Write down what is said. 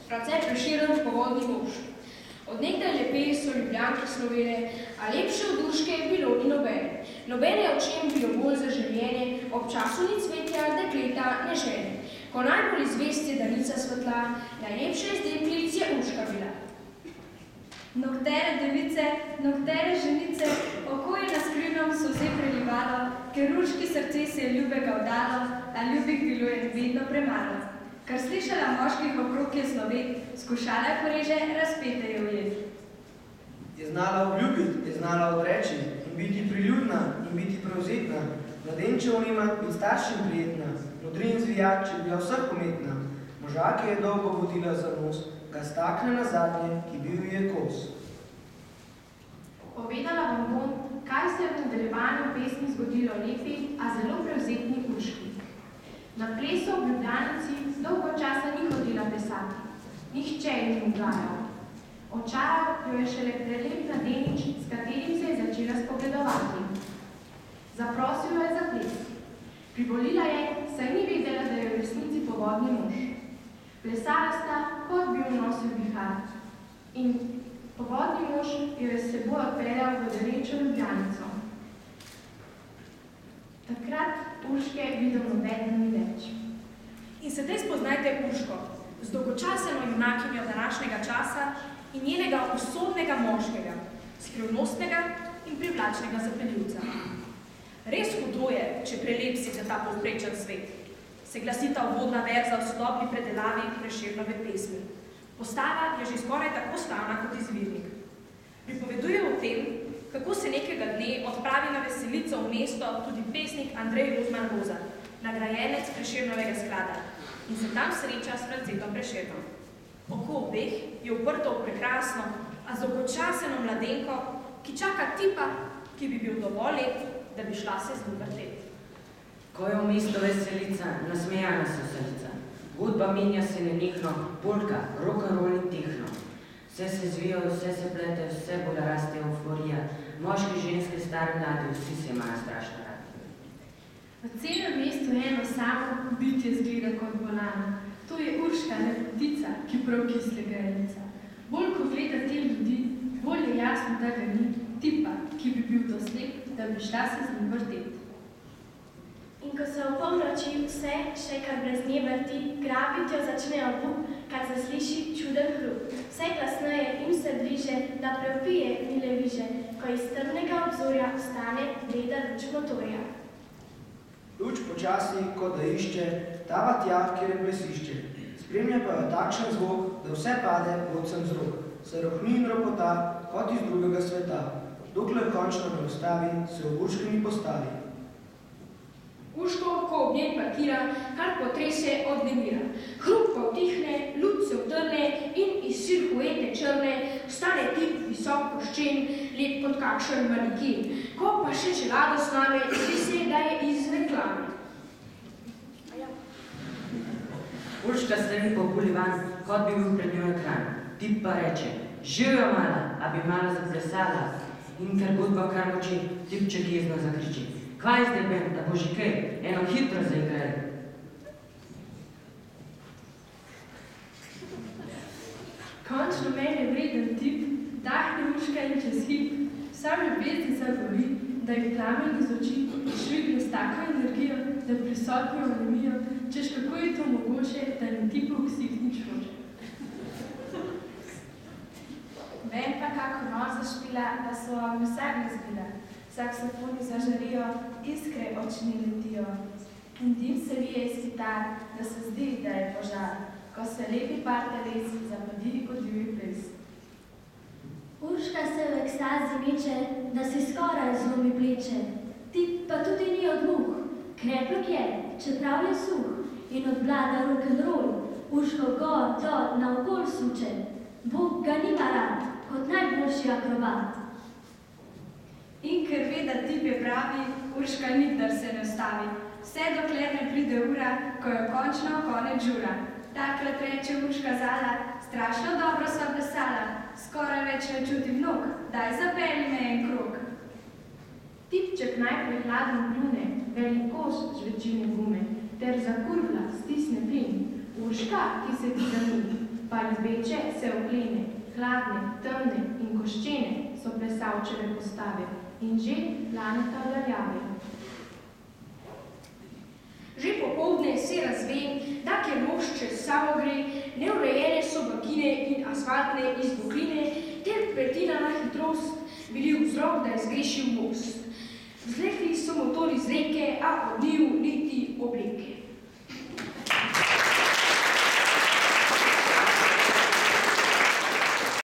France Prešeren povodni mož. Od nekdaj lepe so Ljubljanke slovele, a lepše od Urške bilo ni nobene. Nobene očem bilo bolj zaželjene, ob času ni cvetja, dekleta ne žene. Ko najbolj izvest je danica svetla, najlepša iz deklic je Urška bila. Noktere device, noktere ženice, oko je na skrivnom solze prelivalo, ker Urški srce se je ljubega vdalo, a ljubih bilo je vedno premalo. Kar slišala moških okrog je slovet, skušala poreže, razpete je ujet. Je znala obljubiti, je znala odreči, in biti priljudna, in biti prevzetna, mladenčev nima, biti staršim prijetna, modri in zvijač je bila vseh umetna, moža, ki je dolgo vodila za nos, ga stakne na zadnje, ki bil je kos. Povedala vam bom, kaj se je v nadaljevanju pesmi zgodilo lepi, a zelo prevzetni Urški. Na plesu v Ljubljanici dolgo časa ni hodila plesati. Nihče ji ni ugajal. Očaral jo je šele prelep mladenič, s katerim se je začela spogledovati. Zaprosil jo je za ples. Privolila je, saj ni vedela, da je v resnici povodni mož. Plesala sta, kot bi jo nosil vihar. In povodni mož jo je s seboj odpeljal v dalečo Ljubljanico. Takrat Urške videl nobeden ni več. In sedaj spoznajte Urško, z dolgočaseno junakinjo današnjega časa in njenega usodnega moškega, skrivnostnega in privlačnega zapeljivca. Res hudo je, če prelep si za ta povprečen svet, se glasita uvodna verza v sodobni predelavi Prešernove pesmi. Postava je že skoraj tako slavna kot izvirnik. Pripoveduje o tem, kako se nekega dne odpravi na veselico v mesto tudi pesnik Andrej Rozman Lozar, nagrajenec Prešernovega sklada, in se tam sreča s Francetom Prešernom. Oko obeh je uprto v prekrasno, a dolgočaseno mladenko, ki čaka tipa, ki bi bil dovolj lep, da bi šla se z njim vrteti. Ko je v mesto veselica, nasmejana so srca. Godba menja se nenehno, polka, rock'n'roll in tehno. Vse se zvijo, vse se plete, vse bolj raste euforija. Moški, ženske, stari, mladi, vsi se imajo strašno radi. V celem mestu je eno samo bitje zgleda kot bolano. To je Urška lepotica, ki prav kislega je lica. Bolj ko gleda te ljudi, bolj je jasno, da ga ni tipa, ki bi bil to slep, da bi šla se z njim vrteti. In ko se v polnoči vse, še kar brez nje vrti, grabiti jo začnejo bub, kar zasliši čuden hrup. Vse glasneje in se bliže, da prepije mile viže, ko iz strmnega obzorja vstane bleda luč motorja. Luč počasi, kot da išče, tava tja, kjer je plesišče. Spremlja pa jo takšen zvok, da vse pade vodcem z rok. Se rohni in ropota, kot iz drugega sveta. Dokler končno ne ustavi, se v Urškini postavi. Urško, ko ob njej parkira, kar potrese od nemira. Hrup pa utihne, luč se utrne in iz silhuete črne vstane tip visok koščen, lep kot kakšen manikin. Ko pa še čelado sname, zdi se, da je iz reklame. Urška strani po bulivan, kot bi bil pred njo ekran. Tip pa reče, živjo mala, a bi malo zaplesala. In ker godba kar moči, tipček jezno zakriči. Kvaj zdaj ben, da bo že kaj, eno hitro zaigraj. Končno meni je vreden tip, dahne Urška in čez hip. Sam ljubeznica gori, da jih plamen iz oči švigne s tako energijo, da prisotno onemijo, češ kako je to mogoče, da ni tipu ksih nič hoče. Ven pa kako noč zašpila, da so vam vsak razbila. Saksofoni zažarijo, iskre očni letijo. In dim se vije iz kitar, da se zdi, da je požar, ko se lepi par teles zapadi v divji ples. Urška se v ekstazi meče, da si skoraj zlomi pleče. Tip pa tudi ni od muh, kreplok je, čeprav je suh, in odblada rock'n'roll, Urško gor, dol, naokol suče. Bog ga nima rad, kot najboljši akrobat. In ker ve, da tip je pravi, Urška nikdar se ne ustavi. Vse dokler ne pride ura, ko jo končno konec žura. Takrat reče Urška zala, strašno dobro sva plesala, skoraj več ne čutim nog, daj zapelji me en krog. Tipček najprej hladno pljune, velik koš žvečilne gume, ter zakurvla, stisne plin. Urška, ki se ti zamudi, pa ljubeče se oklene, hladne, temne in koščene so plesavčeve postave in že planeta v daljavi. Že popoldne se razve, da kjer mož čez Savo gre, neurejene so bakine in asfaltne izbokline, ter pretirana hitrost bili vzrok, da je zgrešil most. Vzlekli so motori z reke, a od njiju niti obleke.